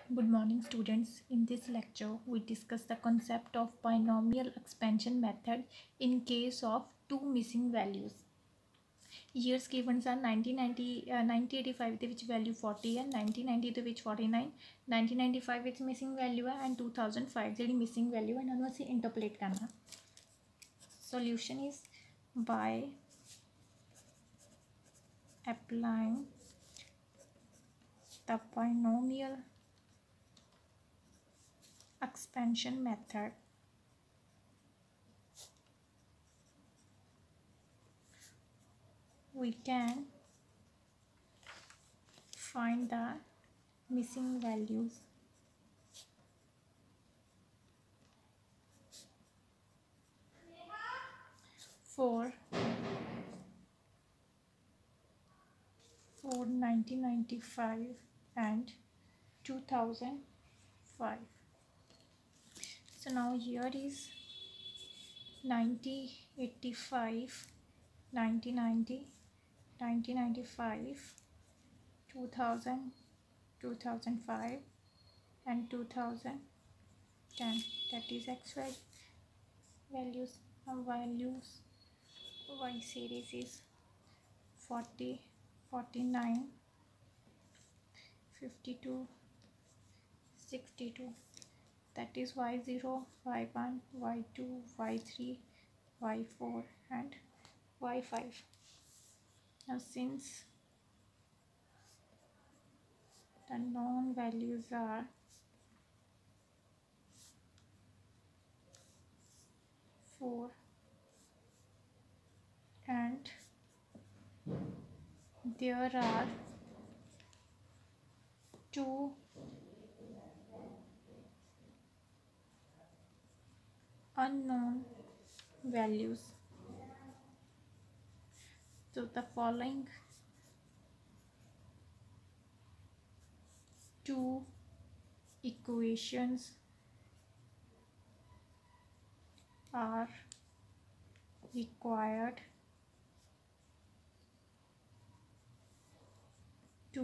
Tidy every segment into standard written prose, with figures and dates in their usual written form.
Good morning, students. In this lecture, we discuss the concept of binomial expansion method in case of two missing values. Years given are 1985 ਦੇ ਵਿੱਚ value 40 ਹੈ, 1990 ਦੇ ਵਿੱਚ 49, 1995 ਵਿੱਚ missing value ਹੈ and 2005 ਜਿਹੜੀ missing value ਹੈ ਇਹਨਾਂ ਨੂੰ ਅਸੀਂ interpolate ਕਰਨਾ. Solution is by applying the binomial expansion method, we can find the missing values for 1995 and 2005. So now here is 1985, 1990, 1995, 2000, 2005 and 2010. That is X values. Values Y series is 40, 49, 52, 62. That is Y0, Y1, Y2, Y3, Y4 and Y5. Now since the known values are 4 and there are two unknown values, so the following two equations are required to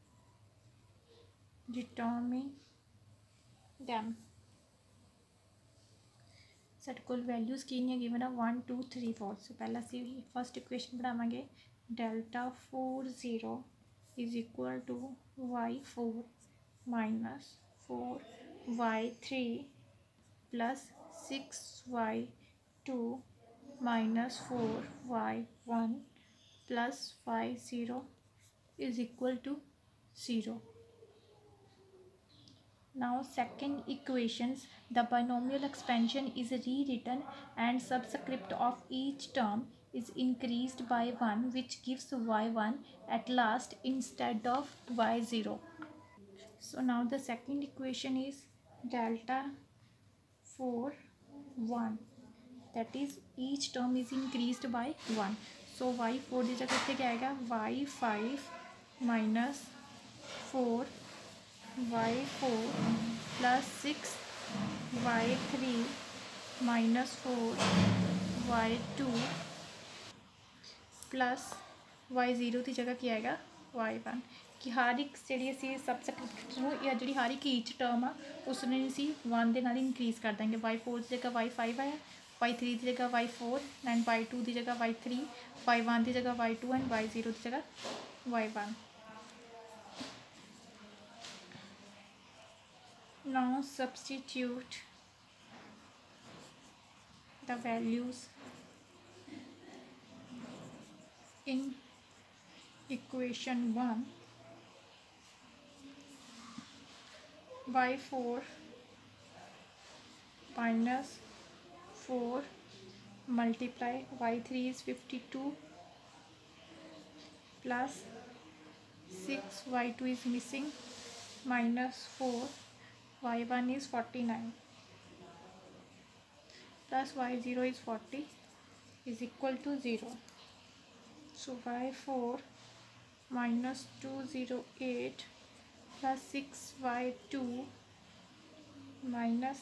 determine them. ਸਾਡੇ ਕੋਲ values ਕਿੰਨੀਆਂ given ਆ 1 2 3 4. So ਪਹਿਲਾਂ ਅਸੀਂ first equation ਬਣਾਵਾਂਗੇ delta 40 is equal to y4 minus 4y3 plus 6y2 minus 4y1 plus y0 is equal to 0. Now second equations, the binomial expansion is rewritten and subscript of each term is increased by 1, which gives y1 at last instead of y0. So now the second equation is delta 4 1, that is each term is increased by 1. So y4 की जगह पे क्या आएगा y5 minus 4 y4 plus 6 y3 minus 4 y2 plus y0 की जगह क्या आएगा y1. कि हर एक जी असी सबसक्रिप्ट या जी हर एक ईच टर्म आ उसने असी 1 के नाल इनक्रीज़ कर देंगे. y4 की जगह y5 आया, y3 की जगह y4 एंड y2 की जगह y3, y1 की जगह y2 एंड y0 की जगह y1. Now substitute the values in equation 1. y4 minus 4 multiply y3 is 52 plus 6 y2 is missing minus 4 y1 is 49 plus y0 is 40 is equal to 0. So y4 minus 208 plus 6y2 minus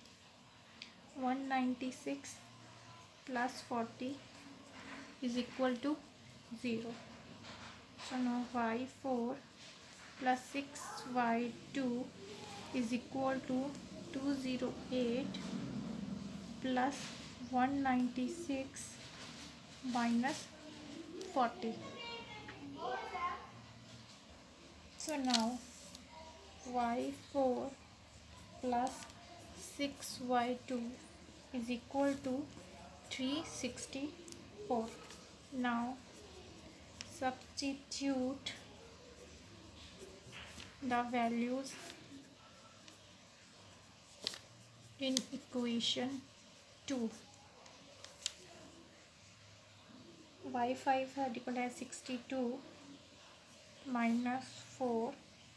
196 plus 40 is equal to 0. So now y4 plus 6y2 is equal to 208 plus 196 minus 40. So now y4 plus 6y2 is equal to 364. Now substitute the values in equation 2. y5 is equal to 62 minus 4,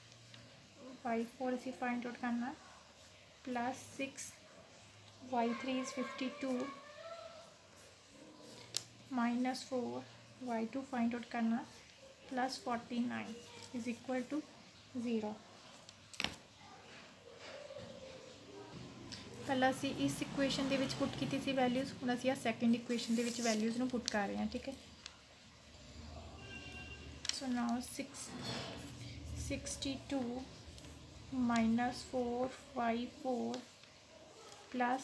y4 is find out करना plus 6, y3 is 52 minus 4, y2 find out करना plus 49 is equal to 0. पहला ਅਸੀਂ इस equation ਦੇ ਵਿੱਚ ਪੁੱਟ ਕੀਤੀ ਸੀ values, ਹੁਣ ਅਸੀਂ ਆ ਸੈਕੰਡ ਇਕੁਏਸ਼ਨ ਦੇ ਵਿੱਚ ਵੈਲਿਊਜ਼ ਨੂੰ ਪੁੱਟ ਕਰ ਰਹੇ ਹਾਂ, ਠੀਕ ਹੈ। So now 62 minus 4y4 plus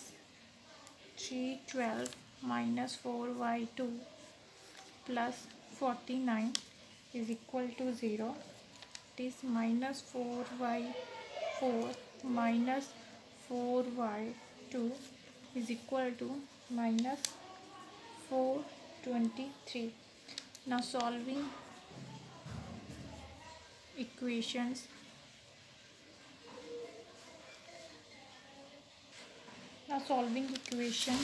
312 minus 4y2 plus 49 is equal to 0. It is minus 4y4 minus 4y2 is equal to minus 423. Now solving equations. Now solving equation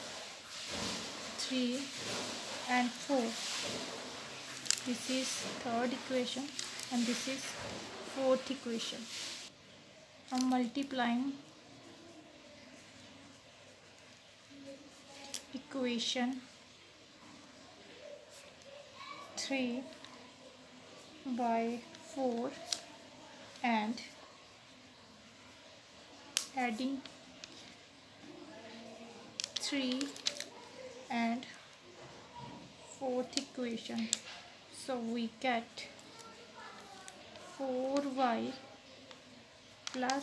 3 and 4. This is third equation and this is fourth equation. I'm multiplying equation 3 by 4 and adding 3 and fourth equation. So we get 4y plus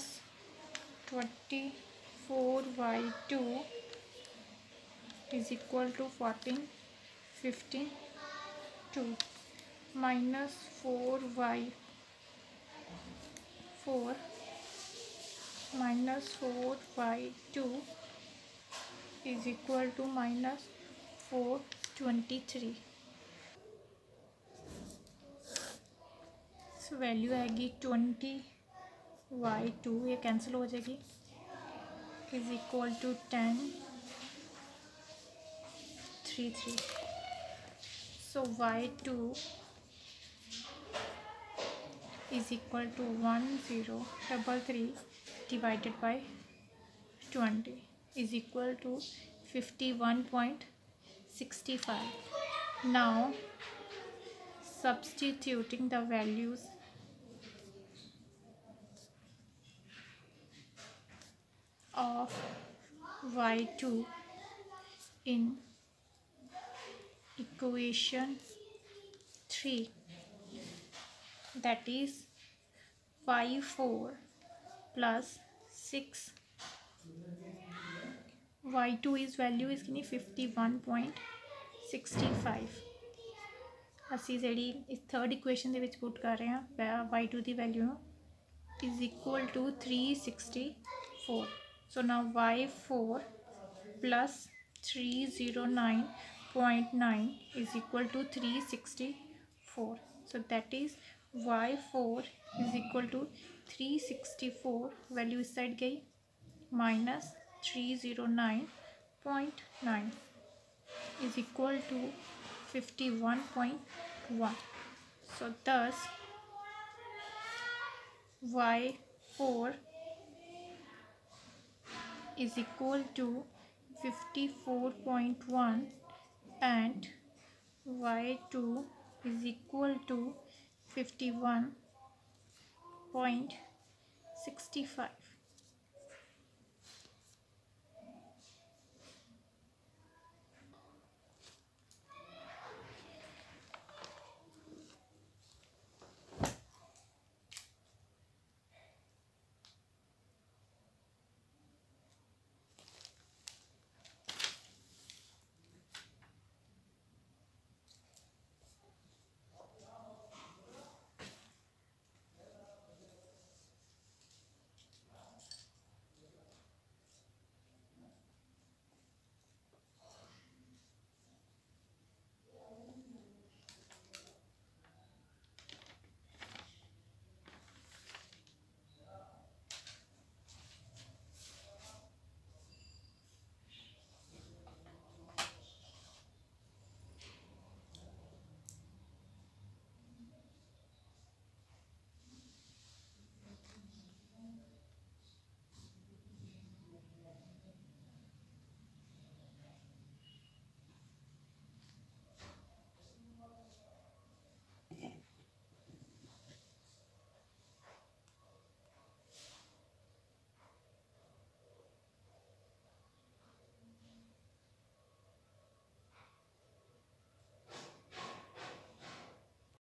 24y2 is equal to 1452 minus 4y4 minus 4y2 is equal to minus 423. So value आएगी 20y2, ये cancel हो जाएगी, is equal to 1033. So y2 is equal to 1033 divided by 20 is equal to 51.65. Now substituting the values of y2 in equation 3, that is y4 plus 6, y2 is value is 51.65. ਅਸੀਂ ਜਿਹੜੀ ਇਸ third equation ਦੇ ਵਿੱਚ ਪੁੱਟ ਕਰ ਰਹੇ ਹਾਂ y2 ਦੀ value ਨੂੰ is equal to 364. So now y4 plus 309.9 is equal to 364. So that is y4 is equal to 364, value इस साइड गई, minus 309.9 is equal to 51.1. So thus y4 is equal to 54.1 and y2 is equal to 51.65.